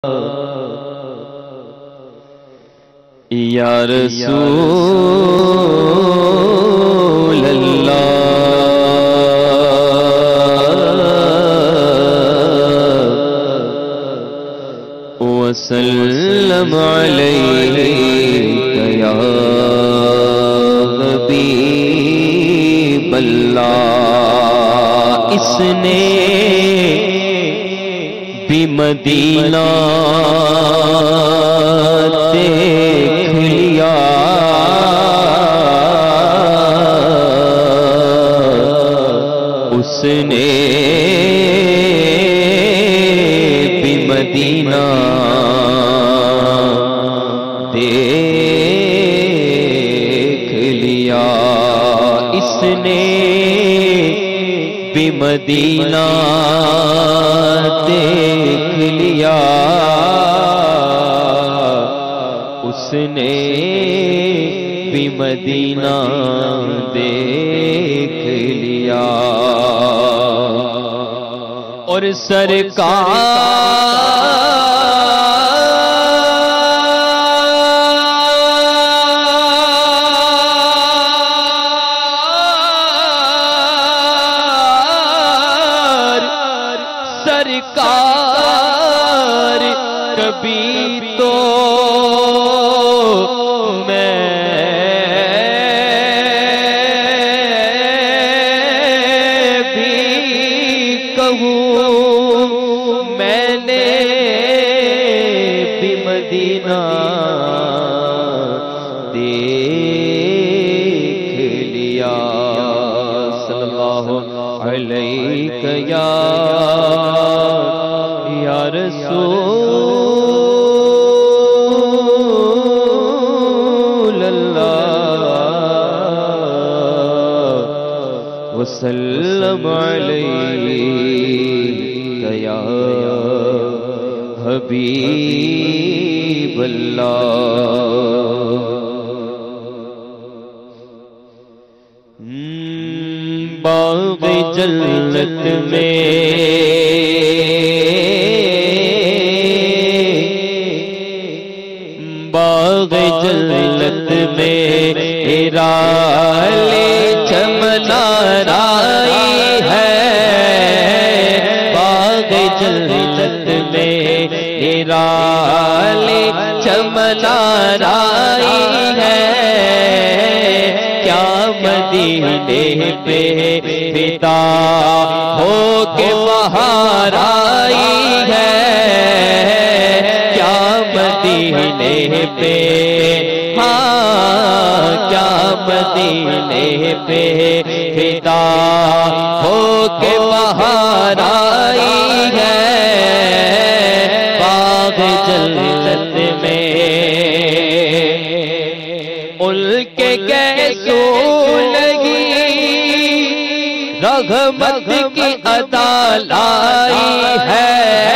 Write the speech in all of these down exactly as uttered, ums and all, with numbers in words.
یا رسول اللہ وسلم علیک یا حبیب اللہ۔ اس نے بھی مدینہ دیکھ لیا، اس نے بھی مدینہ دیکھ لیا، اس نے بھی مدینہ دیکھ لیا، اس نے بھی مدینہ دیکھ لیا۔ اور سرکار سرکار کبھی تو میں بھی کہوں، میں نے بھی مدینہ دیکھ لیا۔ صلی اللہ علیہ یا یا رسول اللہ وسلم علیک یا حبیب اللہ۔ باغ جنت میں باغ جنت میں ہیرالے چمنارائی ہے، باغ جنت میں ہیرالے چمنارائی ہے، کیا مدینے پہ فدا ہو کے بہار آئی ہے، کیا مدینے پہ ہاں کیا مدینے پہ فدا ہو کے بہار آئی ہے، باغ جنت میں ان کے کیسو لگی رحمت کی عطا لائی ہے،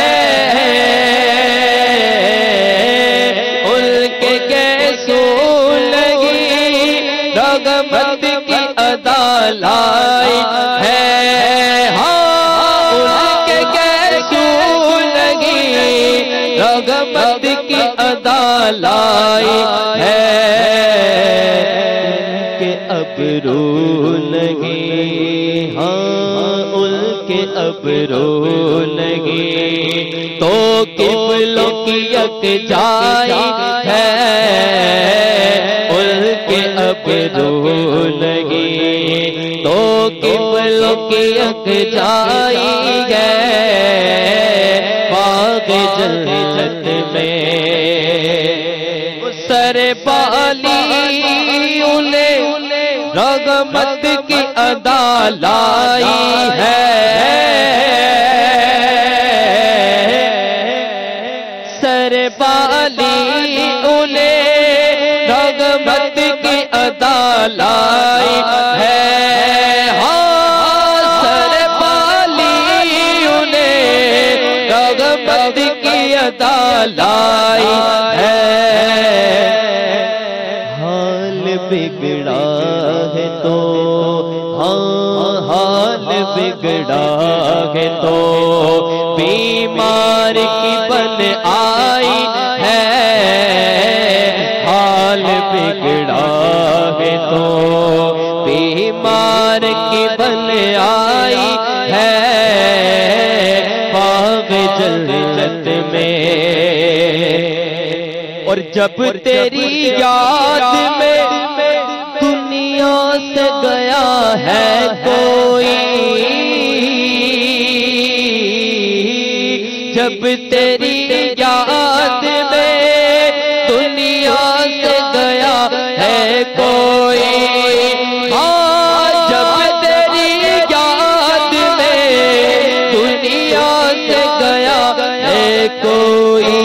ان کے کیسو لگی رحمت کی عطا لائی ہے، ہاں ان کے کیسو لگی رحمت کی عطا لائی ہے، ابرو لگی ہاں ان کے ابرو لگی تو قبلوں کی یکجائی ہے، ان کے ابرو لگی تو قبلوں کی یکجائی ہے، باغ جنت میں سر بالی انہیں رحمت کی عطا لائی ہے، سر بالی انہیں رحمت کی عطا لائی ہے، ہاں سر بالی انہیں رحمت کی عطا لائی ہے، حال بگڑا ہے تو ہاں حال بگڑا ہے تو بیمار کی بن آ آئی ہے، حال بگڑا ہے تو بیمار کی بل آئی ہے، باغ جنت میں۔ اور جب تیری یاد میں دنیا سے گیا ہے کوئی، جب تیری یاد میں دنیا سے گیا ہے کوئی، ہاں جب تیری یاد میں دنیا سے گیا ہے کوئی،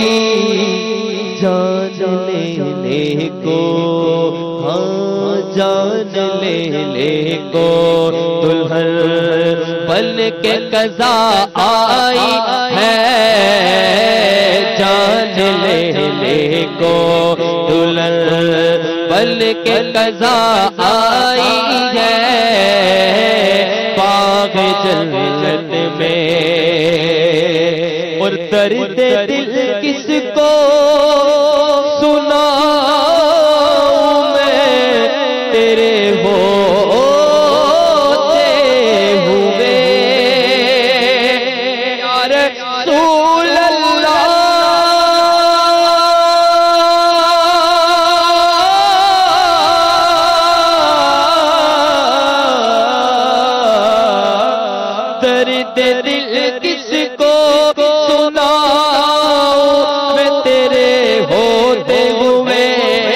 جان لینے کو، ہاں جان لینے کو دلہن بن کے قضا آئی ہے، جان لینے کو دلہن بن کے قضا آئی ہے، باغ جنت میں۔ اور درد دل کس کو سناؤں میں تیرے ہوتے ہوئے، یا رسول اللہ درد دل کس کو سناؤں میں تیرے ہوتے ہوئے،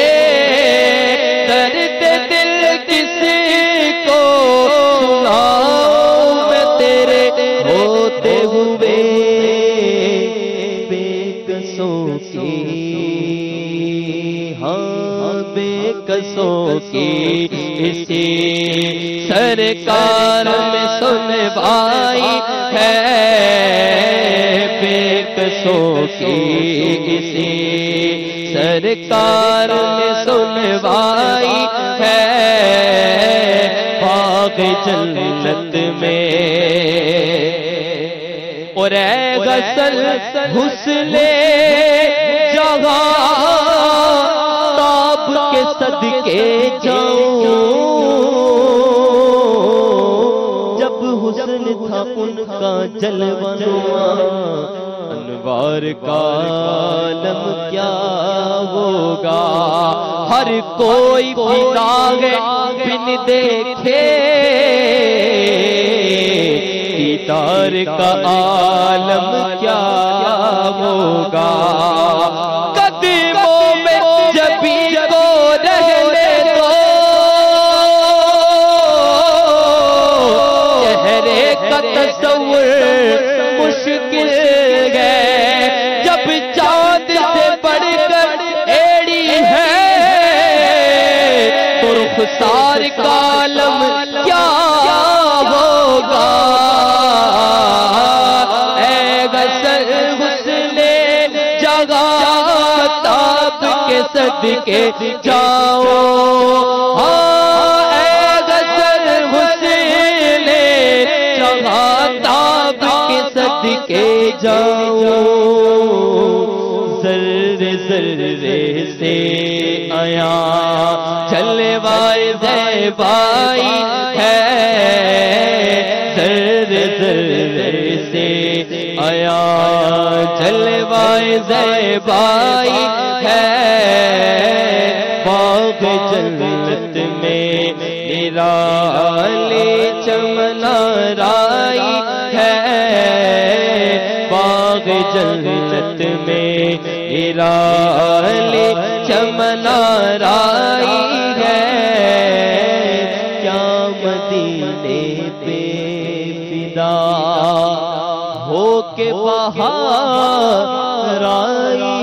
درد دل کس کو سناؤں میں تیرے ہوتے ہوئے، بے قصوں کی، ہاں بے قصوں کی اسی سرکار میں سنوائی ہے، بے قصوں کی اسی سرکار نے سنوائی ہے، باغ جنت میں۔ اور اے غسل حسن جہاں تاب کے صدقے جاؤں، جب حسن تھا ان کا جلوہ نما، انوار کا عالم کیا ہوگا، ہر کوئی فدا ہے بن دیکھے، دیدار کا عالم کیا ہوگا، قدموں میں جبی کو رہنے دو، چہرے کا تصور مشکل ہے، جب چاند سے بڑھ کر ایڑی ہے، تو رخسار کا عالم کیا ہوگا، اے غسل حسن جگہ تاب کے صدقے جاؤ، ہاں اے غسل حسن جگہ تاب کے صدقے جاؤ، ذرے ذرے سے آیا جلوائے زیبائی ہے، ذرے ذرے سے آیا جلوائے زیبائی ہے، باغ جنت میں نرالی چمنا رائی ہے، باغ جنت میں نرالی چمنا رائی ہے، کیا مدینے پہ فدا ہو کے بہار آئی